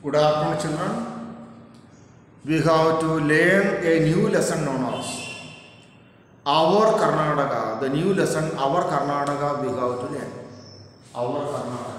Good afternoon, children. We have to learn a new lesson known as Our Karnataka. The new lesson, Our Karnataka, we have to learn. Our Karnataka.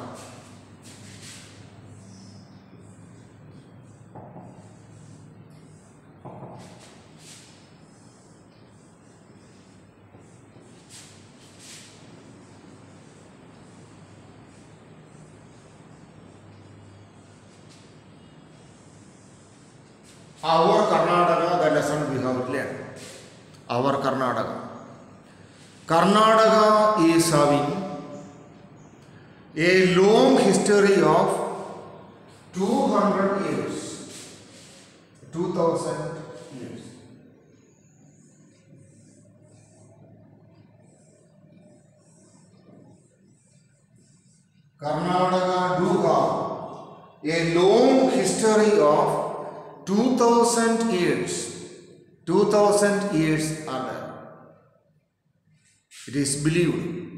Our Karnataka, the lesson we have learned. Our Karnataka. Karnataka is having a long history of 200 years. 2000 years. Karnataka do have a long history of 2000 years. 2000 years are there. It is believed.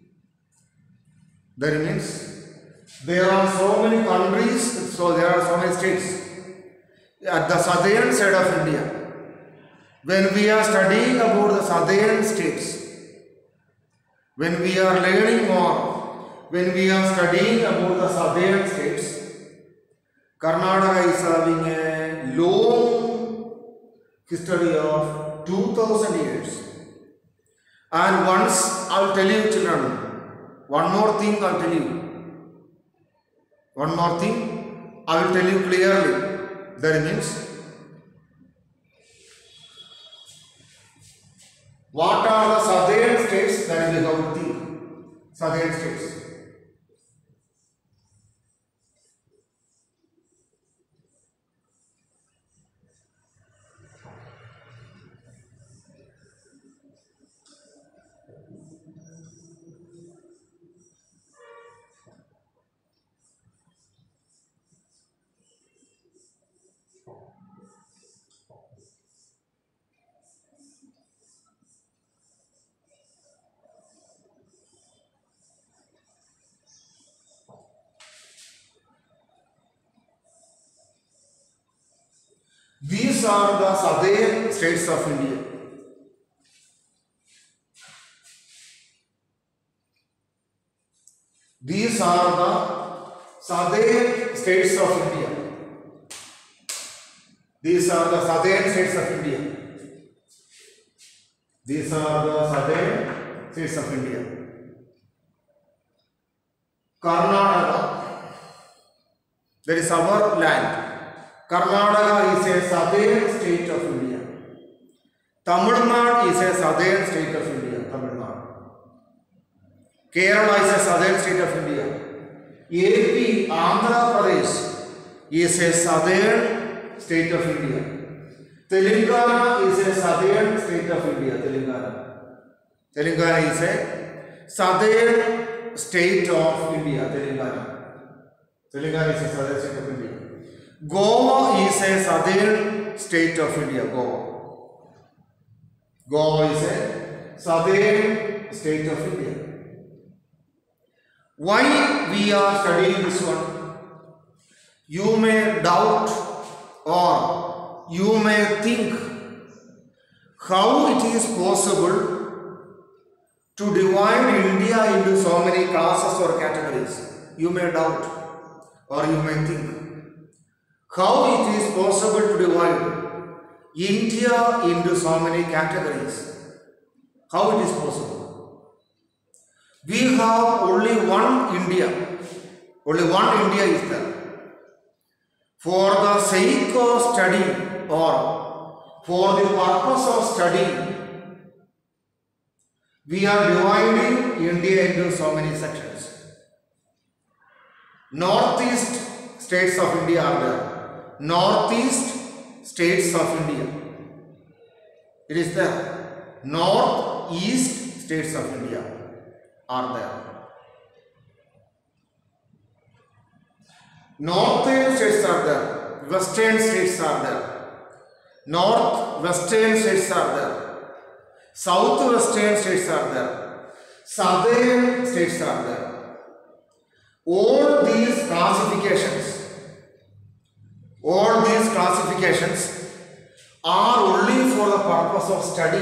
That means there are so many countries, so there are so many states at the southern side of India. When we are studying about the southern states, when we are learning more, when we are studying about the southern states, Karnataka is having a long history of 2000 years. And once I will tell you, children, one more thing I will tell you. One more thing I will tell you clearly. That means, what are the southern states that we have to think? Southern states. These are the southern states of India. These are the southern states of India. These are the southern states of India. These are the southern states of India. Karnataka, that is our land. Karnataka is a southern state of India. Tamil Nadu is a southern state of India. Tamil Nadu. Kerala is a southern state of India. AP, Andhra Pradesh is a southern state of India. Telangana is a southern state of India. Telangana is a southern state of India. Telangana is a southern state of India. Goa is a southern state of India. Goa is a southern state of India. Why we are studying this one? You may doubt or you may think how it is possible to divide India into so many classes or categories. You may doubt or you may think how it is possible to divide India into so many categories. How it is possible? We have only one India. Only one India is there. For the sake of study or for the purpose of study, we are dividing India into so many sections. Northeast states of India are there. Northeast states of India. It is there. Northeast states of India are there. Northern states are there. Western states are there. Northwestern states are there. Southwestern states are there. Southern states are there. All these classifications All these classifications are only for the purpose of study.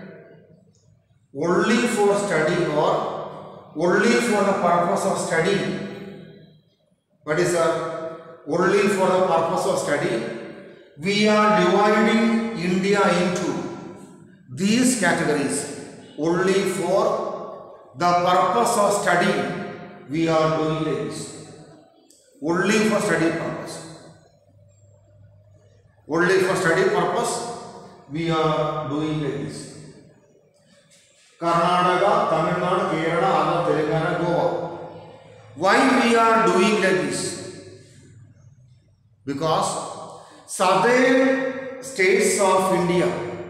Only for study or only for the purpose of study. What is that? Only for the purpose of study. We are dividing India into these categories. Only for the purpose of study we are doing this. Only for study purpose. Only for study purpose we are doing this. Karnataka, Tamil Nadu, Kerala, Andhra, Telangana, Goa. Why we are doing like this? Because southern states of India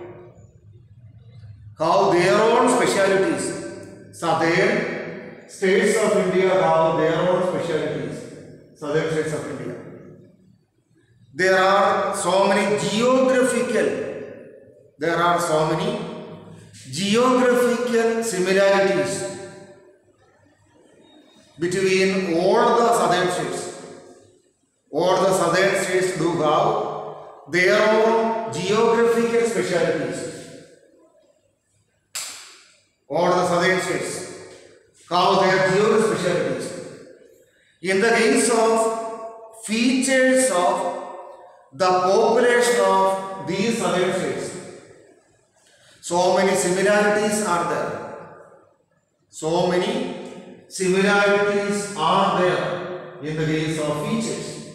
have their own specialities. Southern states of India have their own specialities. Southern states of India. There are so many geographical similarities between all the southern states. All the southern states do have their own geographical specialities. All the southern states have their geographical specialities. In the case of features of the population of these southern states, so many similarities are there. So many similarities are there in the case of features.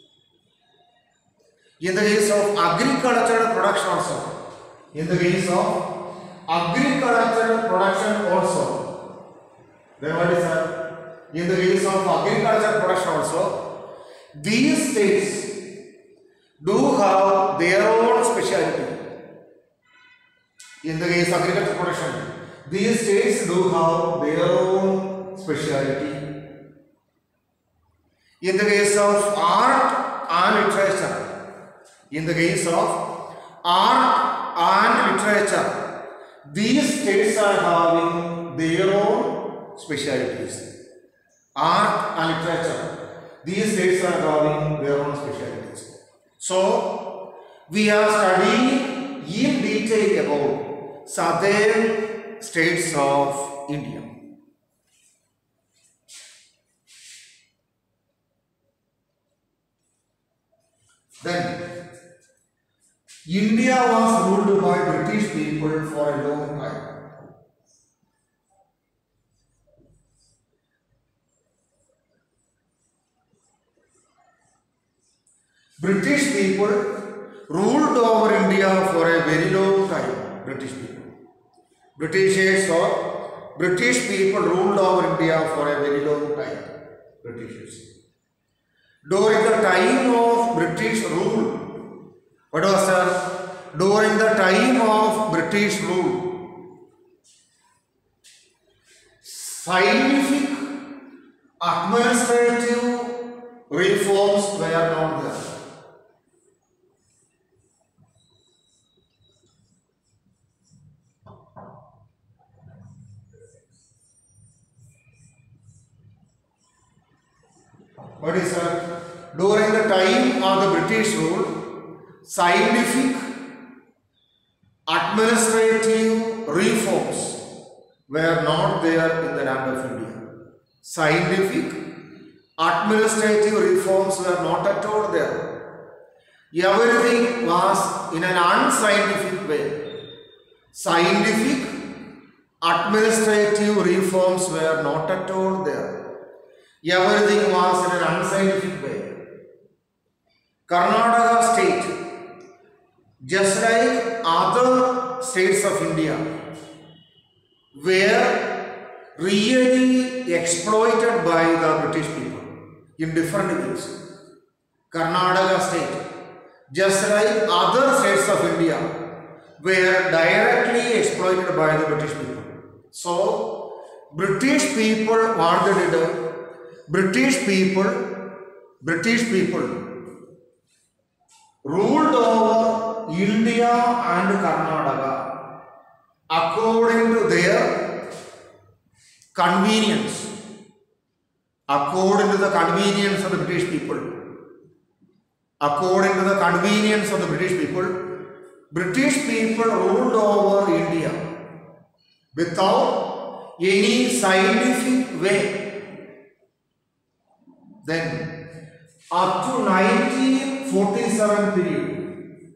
In the case of agricultural production also. In the case of agricultural production also. Then what is that? In the case of agricultural production also, these states do have their own specialty. In the case of agricultural production, these states do have their own specialty. In the case of art and literature, these states are having their own specialties. Art and literature, these states are having their own specialties. So, we are studying in detail about southern states of India. Then, India was ruled by British people for a long time. British people ruled over India for a very long time. British people ruled over India for a very long time. Britishers. During the time of British rule, what was that? During the time of British rule, scientific, administrative reforms were not there. What is that? During the time of the British rule, scientific, administrative reforms were not there in the land of India. Scientific, administrative reforms were not at all there. Everything was in an unscientific way. Scientific, administrative reforms were not at all there. Everything was in an unscientific way. Karnataka state, just like other states of India, were really exploited by the British people in different ways. Karnataka state, just like other states of India, were directly exploited by the British people. So, British people wanted it. British people ruled over India and Karnataka according to their convenience. According to the convenience of the British people. according to the convenience of the British people ruled over India without any scientific way. Then, up to 1947 period,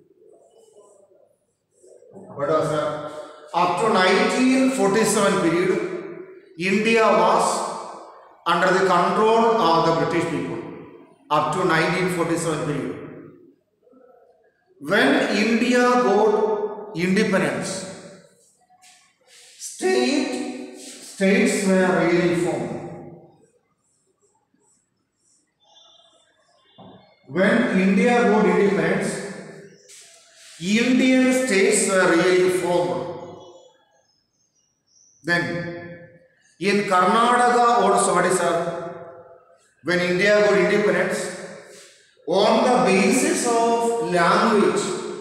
what was that? Up to 1947 period, India was under the control of the British people. Up to 1947 period. When India got independence, states were really formed. When India got independence, Indian states were really formed. Then, in Karnataka also, what is that? When India got independence, on the basis of language,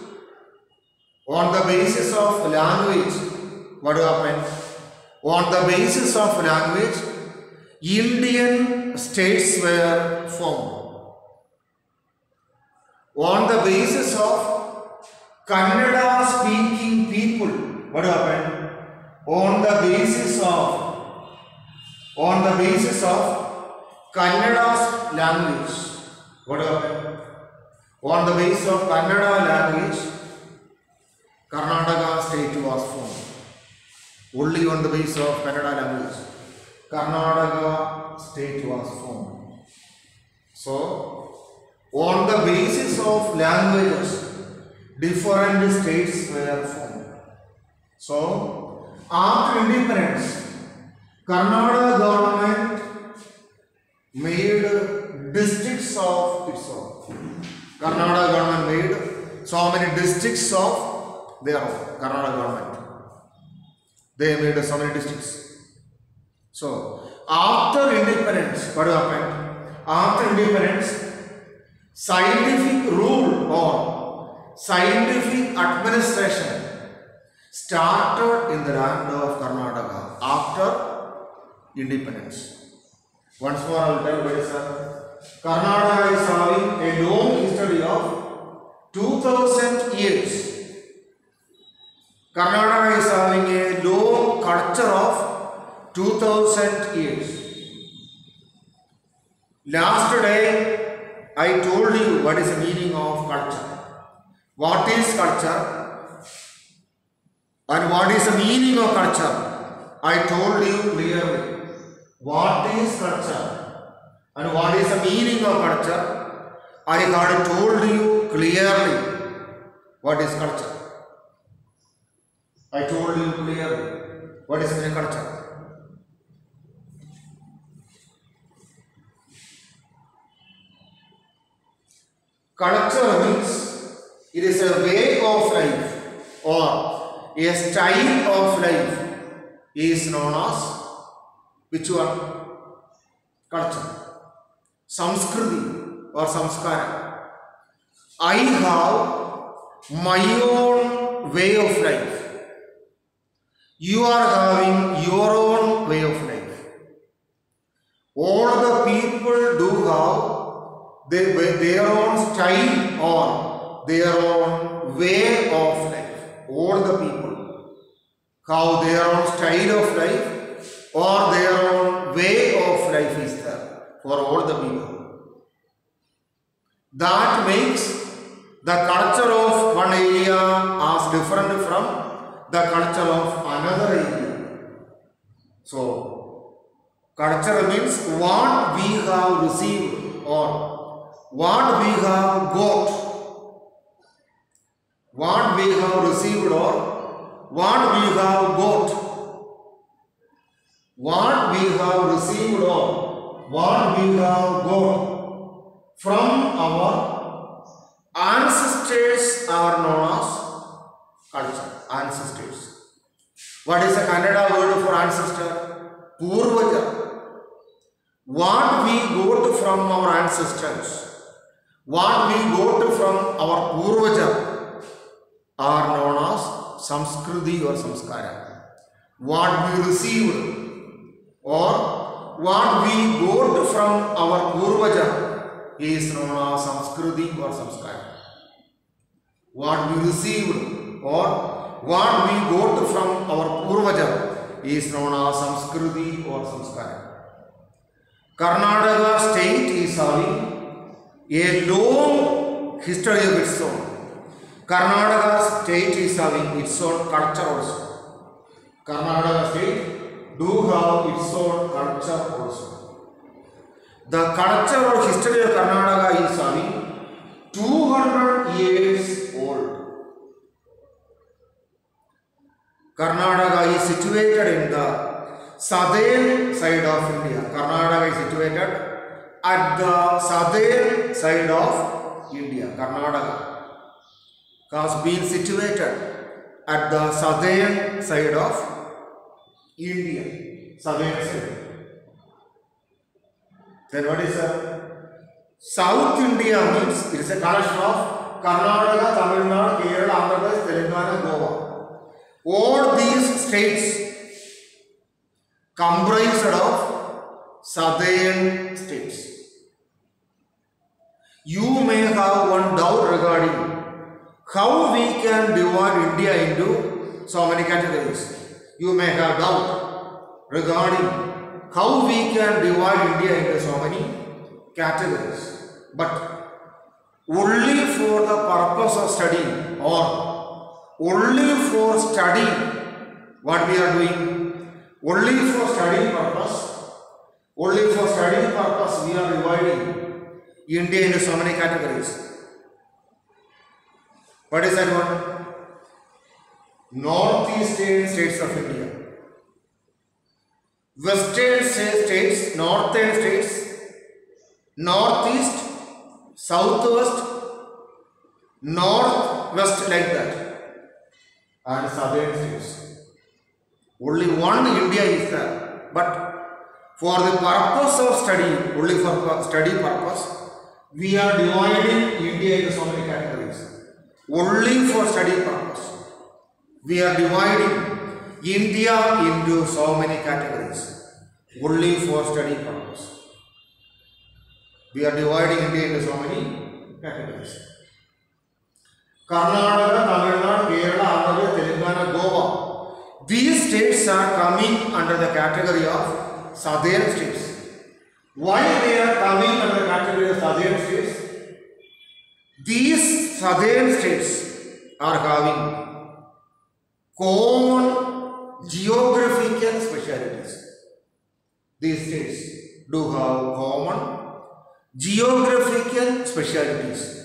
what happened? On the basis of language, Indian states were formed. On the basis of Kannada speaking people, what happened? On the basis of Kannada's language, what happened? On the basis of Kannada language, Karnataka state was formed. Only on the basis of Kannada language, Karnataka state was formed. So, on the basis of languages, different states were formed. So, after independence, Karnataka government made districts of its own. Karnataka government made so many districts of their own. Karnataka government. They made so many districts. So, after independence, what happened? After independence, scientific rule or scientific administration started in the land of Karnataka after independence. Once more I will tell you, sir. Karnataka is having a long history of 2000 years. Karnataka is having a long culture of 2000 years. Last day I told you what is the meaning of culture. What is culture? And what is the meaning of culture? I told you clearly. What is culture and what is the meaning of culture? I had told you clearly what is culture. I told you clearly what is the culture. Culture means it is a way of life or a style of life is known as which one? Culture. Samskriti or samskara. I have my own way of life. You are having your own way of life. All the people do have their own style or their own way of life. All the people have their own style of life or their own way of life is there for all the people. That makes the culture of one area as different from the culture of another area. So, culture means what we have received or what we have got. What we have received or what we have got. What we have received or what we have got from our ancestors are known as culture. Ancestors. What is the Kannada word for ancestor? Purvaja. What we got from our ancestors, what we got from our Purvaja are known as Samskriti or Samskara. What we received or what we got from our Purvaja is known as Samskriti or Samskara. What we received or what we got from our Purvaja is known as Samskriti or Samskara. Karnataka state is having a long history of its own. Karnataka state is having its own culture also. Karnataka state do have its own culture also. The culture or history of Karnataka is having 200 years old. Karnataka is situated in the southern side of India. Karnataka is situated at the southern side of India. Karnataka has been situated at the southern side of India. Southern side. Then what is South India means it is a collection of Karnataka, Tamil Nadu, Kerala, Andhra Pradesh, Telangana, Goa. All these states comprised of southern states. You may have one doubt regarding how we can divide India into so many categories. You may have doubt regarding how we can divide India into so many categories. But only for the purpose of study or only for study, what we are doing, only for study purpose, we are dividing India into so many categories. What is that one? Northeastern states of India, Western states, Northern states, Northeast, Southwest, Northwest, like that, and Southern states. Only one India is there, but for the purpose of study, only for study purpose, we are dividing India into so many categories. Only for study purpose, we are dividing India into so many categories. Only for study purpose, we are dividing India into so many categories. Karnataka, Tamil Nadu, Kerala, Andhra Pradesh, Telangana, Goa. These states are coming under the category of southern states. Why they are coming under the category of southern states? These southern states are having common geographical specialities. These states do have common geographical specialities.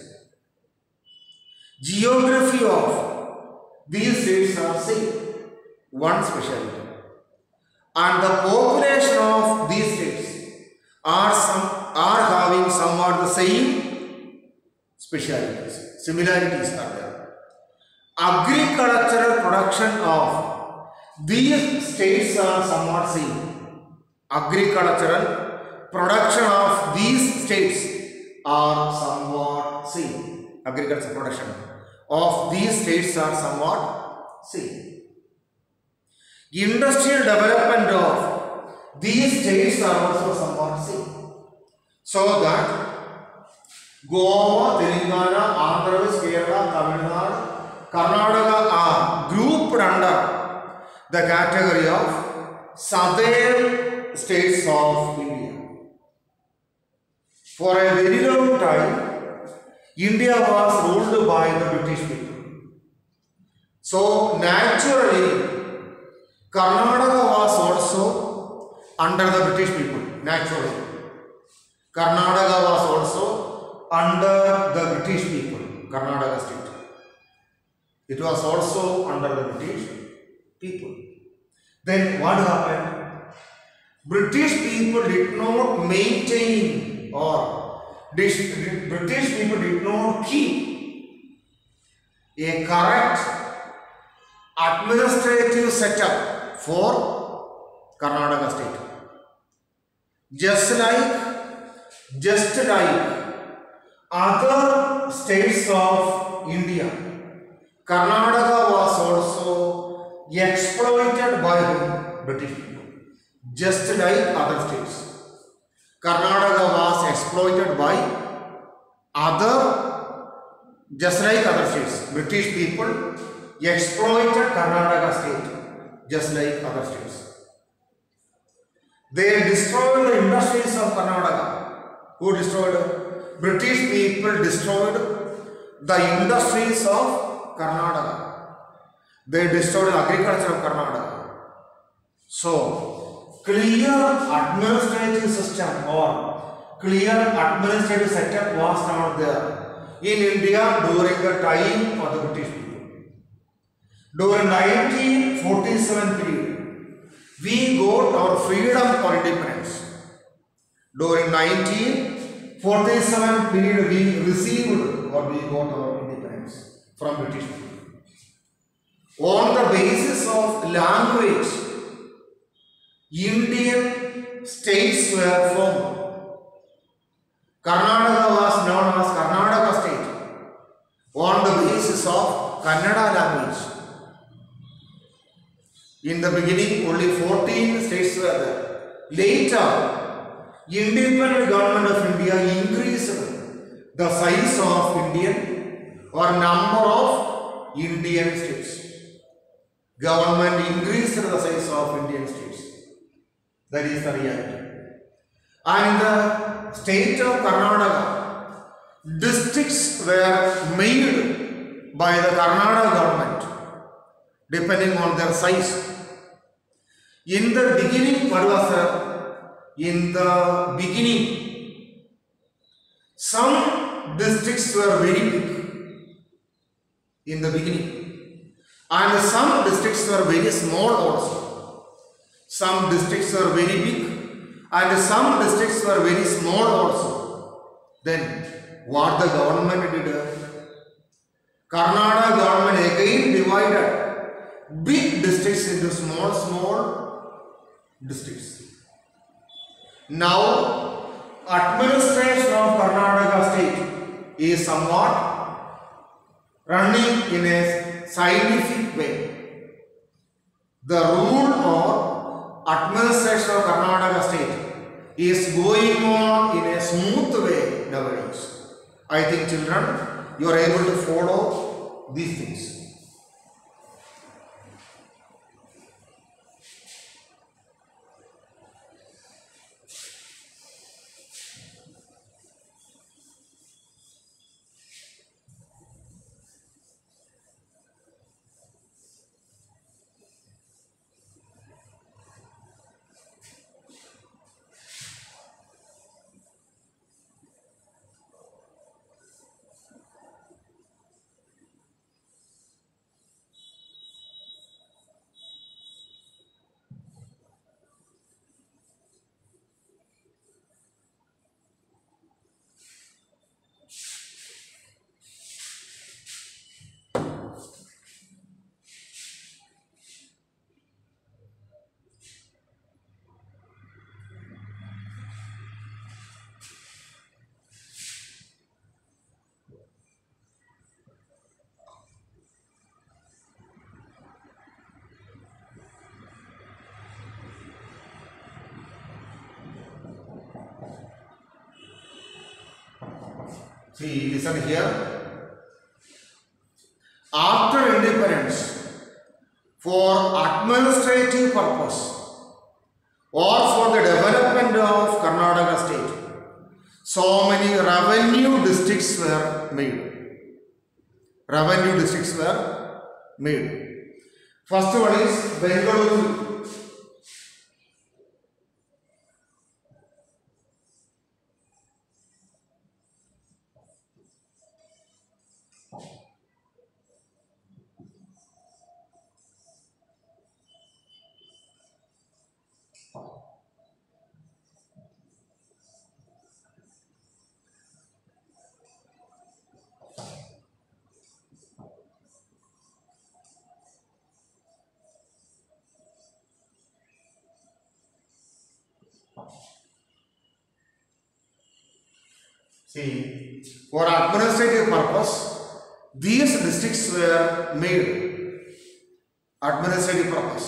Geography of these states are same, one speciality, and the population of these states are having somewhat the same specialities. Similarities are there. Agricultural production of these states are somewhat same. Agricultural production of these states are somewhat same. Agricultural production of these states are somewhat same. Industrial development of these states are also somewhat same. So that Goa, Telangana, Andhra Pradesh, Kerala, Tamil Nadu, Karnataka are grouped under the category of southern states of India. For a very long time, India was ruled by the British people. So naturally, Karnataka was also under the British people. Naturally, Karnataka was also under the British people. Karnataka state. It was also under the British people. Then what happened? British people did not maintain or British people did not keep a correct administrative setup for Karnataka state. Just like other states of India, Karnataka was also exploited by British people. Just like other states, Karnataka was exploited by other, just like other states, British people exploited Karnataka state just like other states. They destroyed the industries of Karnataka. Who destroyed? British people destroyed the industries of Karnataka. They destroyed agriculture of Karnataka. So, clear administrative system or clear administrative setup was not there in India during the time of the British people. During 1947 period, we got our freedom or independence. During 1947 period, we received or we got our independence from British people. On the basis of language, Indian states were formed. Karnataka was known as Karnataka state on the basis of Kannada language. In the beginning, only 14 states were there. Later, independent government of India increased the size of Indian or number of Indian states. Government increased the size of Indian states. That is the reality. And in the state of Karnataka, districts were made by the Karnataka government depending on their size. In the beginning, what was there? In the beginning, some districts were very big in the beginning, and some districts were very small also. Some districts were very big and some districts were very small also. Then what the government did? Karnataka government again divided big districts into small districts. Now administration of Karnataka state is somewhat running in a scientific way. The rule or administration of Karnataka state is going on in a smooth way nowadays. I think children, you are able to follow these things. See, listen here. After independence, for administrative purpose or for the development of Karnataka state, so many revenue districts were made. Revenue districts were made. First one is Bengaluru. See, for administrative purpose, these districts were made. Administrative purpose.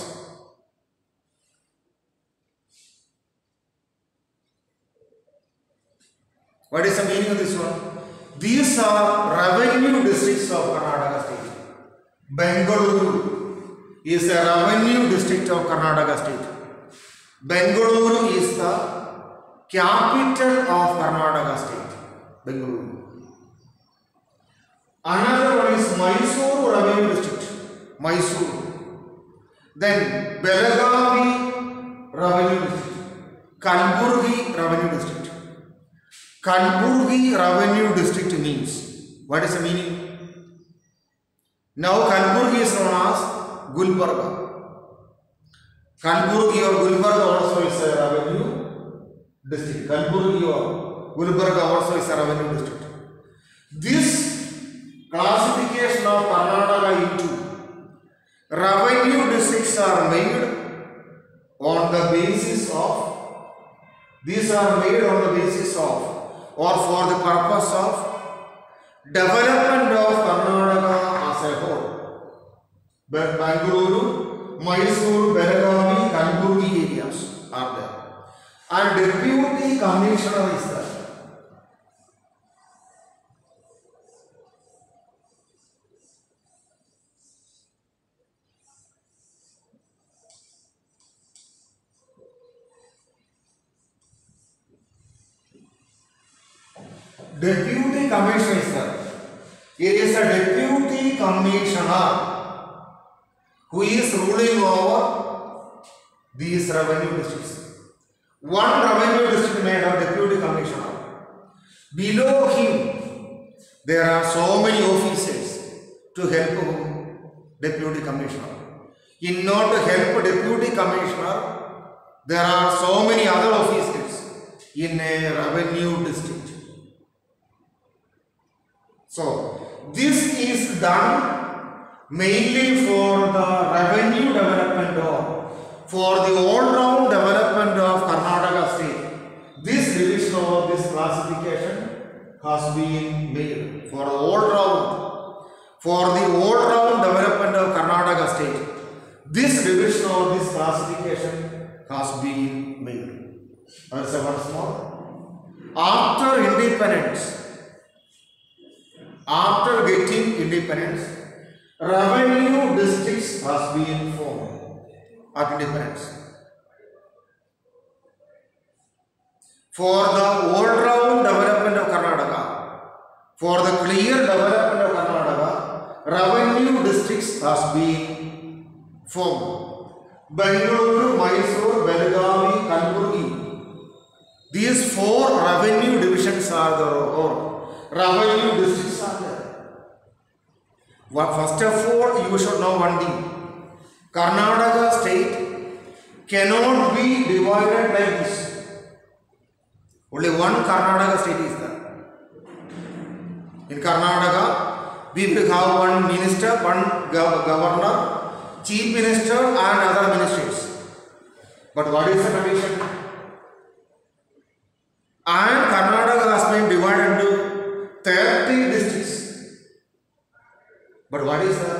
What is the meaning of this one? These are revenue districts of Karnataka state. Bengaluru is a revenue district of Karnataka state. Bengaluru is the capital of Karnataka state. Bengaluru. Another one is Mysuru revenue district. Mysuru. Then Belagavi revenue district. Kalburgi revenue district. Kalburgi revenue district means, what is the meaning? Now Kalburgi is known as Gulbarga. Kalburgi or Gulbarga also is a revenue district. Kalburgi or Gulbarga also is a revenue district. This classification of Karnataka into revenue districts are made on the basis of, these are made on the basis of or for the purpose of development of Karnataka as a whole. But Bengaluru, Mysuru, Belagavi, Kalburgi areas are there. And Deputy Commissioner is there. Deputy Commissioner is there. Here is a Deputy Commissioner who is ruling over these revenue districts. One revenue district may have Deputy Commissioner. Below him, there are so many officers to help Deputy Commissioner. In order to help Deputy Commissioner, there are so many other officers in a revenue district. So, this is done mainly for the revenue development or for the all-round development of Karnataka state. This revision of this classification has been made for the all-round development of Karnataka state. This revision of this classification has been made. Once more. After independence, after getting independence, revenue districts has been formed at independence. For the all-round development of Karnataka, for the clear development of Karnataka, revenue districts has been formed. Bengaluru, Mysuru, Belagavi, Kalburgi. These four revenue divisions are the revenue districts are there. First of all, you should know one thing. Karnataka state cannot be divided like this. Only one Karnataka state is there. In Karnataka, we will have one minister, one governor, chief minister and other ministers. But what is the condition? And Karnataka has been divided into 30 districts. But what is that?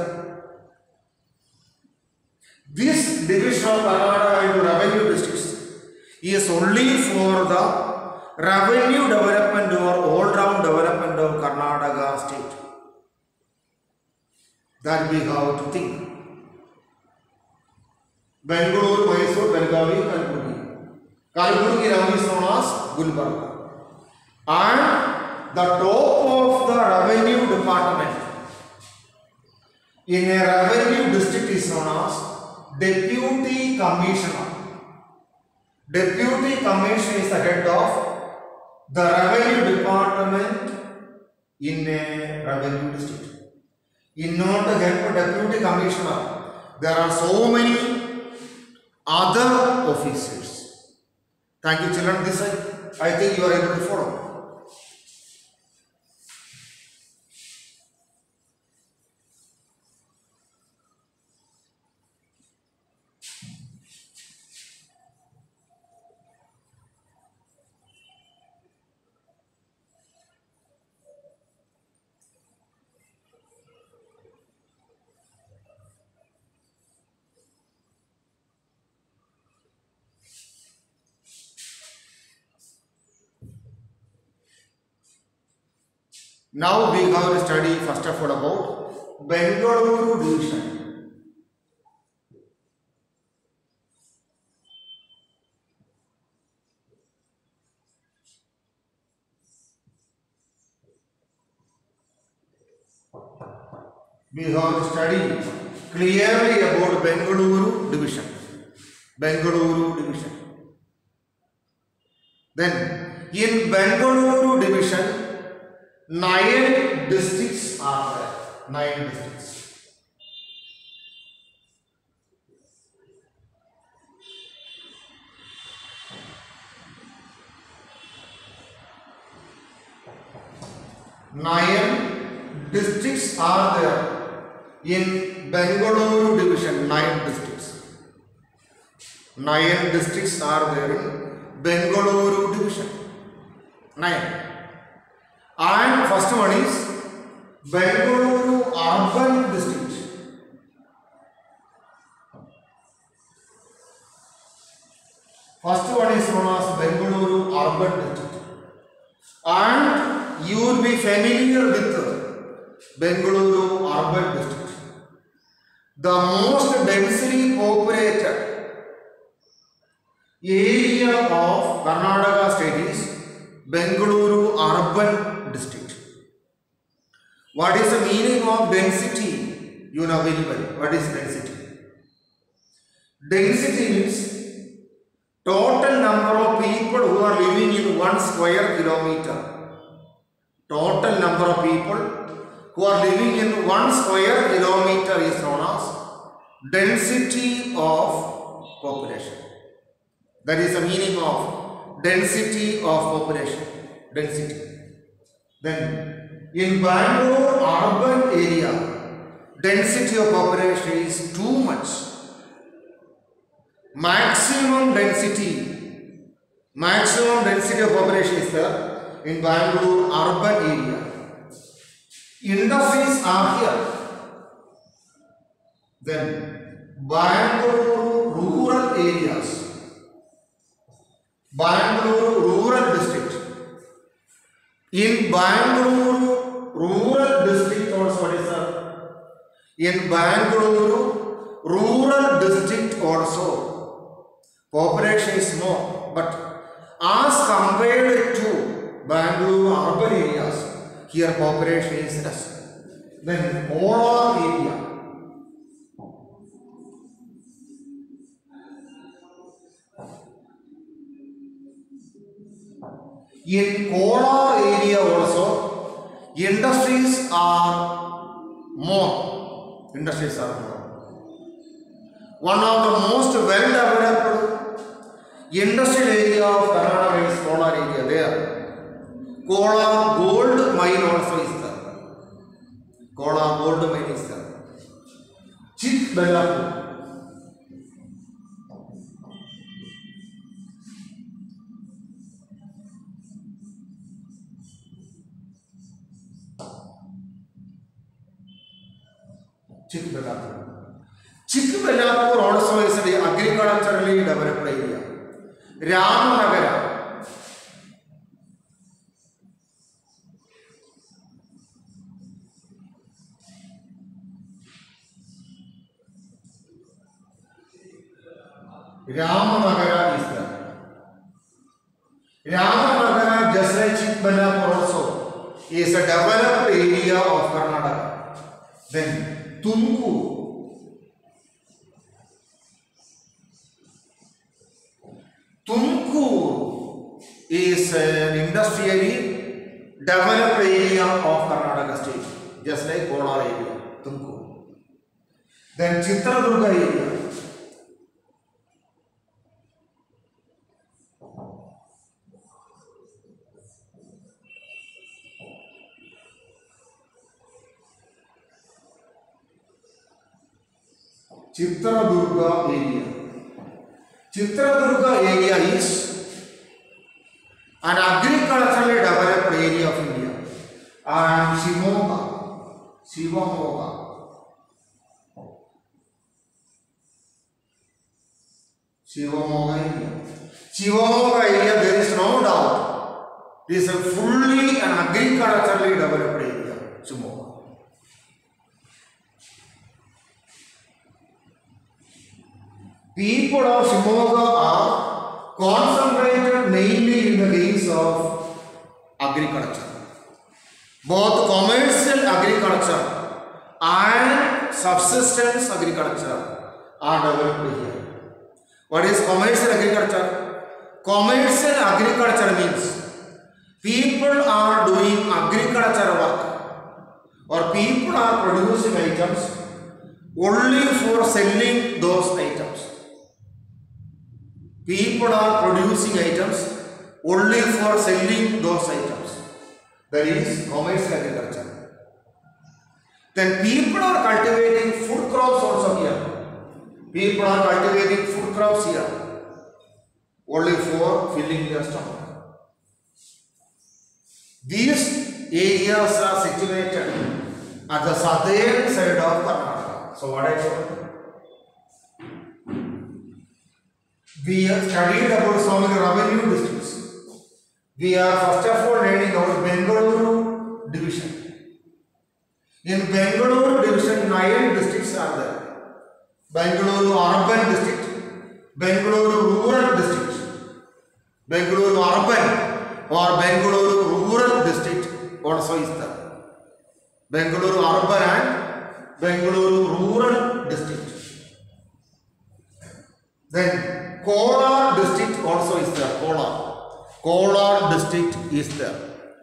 This division of Karnataka into revenue districts is only for the revenue development or all-round development of Karnataka state. That we have to think. Bengaluru, Mysuru, Belagavi, Kalburgi. Kalburgi now is known as Gulbarga. And the top of the revenue department in a revenue district is known as Deputy Commissioner. Deputy Commissioner is the head of the revenue department in a revenue district. In order to help Deputy Commissioner, there are so many other officers. Thank you, children. This I think you are able to follow. Now we have to study first of all about Bengaluru division. We have to study clearly about Bengaluru division. Bengaluru division. Then in Bengaluru division, 9 districts are there. 9 districts. Nine districts are there in Bengaluru division. 9 districts. 9 districts are there in Bengaluru division. 9. And first one is Bengaluru urban district. First one is known as Bengaluru urban district. And you will be familiar with Bengaluru urban district. The most densely populated area of Karnataka state is Bengaluru urban district. What is the meaning of density? You know very well. What is density? Density means total number of people who are living in 1 square kilometer. Total number of people who are living in 1 square kilometer is known as density of population. That is the meaning of density of population. Density. Then in Bangalore urban area, density of population is too much. Maximum density of population is there in Bangalore urban area. Industries are here. Then Bangalore rural areas. Bangalore rural district. In Bangalore rural district also, what is that? In Bangalore rural district also, population is more, but as compared to Bangalore urban areas, here population is less. Then Kolar area. In Kolar area also, industries are more. Industries are more. One of the most well-developed industrial area of Karnataka is Kolar area there. Kolar gold mine also is there. Kolar gold mine is there. Chikbellapur. Chikbellapur also is the agriculturally developed area. Ramanagara. Ramanagara is there. Ramanagara, just like Chikbellapur also, is a developed area of Karnataka. Then Tumkur. Tumkur is an industrially developed area of Karnataka state, just like Kolar area. Tumkur. Then Chitradurga area. Chitradurga area. Chitradurga area is an agriculturally developed area of India. And Shivamogga area, there is no doubt, it is a fully and agriculturally developed area. Shimoga. People of Shimoga are concentrated mainly in the fields of agriculture. Both commercial agriculture and subsistence agriculture are developed here. What is commercial agriculture? Commercial agriculture means people are doing agriculture work or people are producing items only for selling those items. People are producing items only for selling those items. That is commercial agriculture. Then people are cultivating food crops also here. People are cultivating food crops here only for filling their stomach. These areas are situated at the southern side of Karnataka. So what I told you? We have studied about so many revenue districts. We are first of all learning about Bengaluru division. In Bengaluru division, 9 districts are there. Bengaluru urban district, Bengaluru rural district, Bengaluru urban or Bengaluru rural district also is there. Bengaluru urban and Bengaluru rural district. Then Kolar district also is there. Kolar district is there.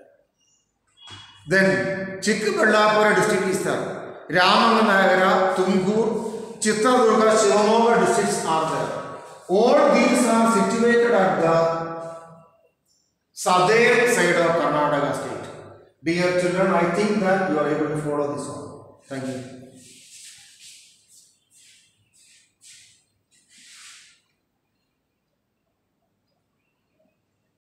Then Chikkaballapura district is there. Ramanganagara, Tumkur, Chitradurga, Shivamoga districts are there. All these are situated at the southern side of Karnataka state. Dear children, I think that you are able to follow this one. Thank you.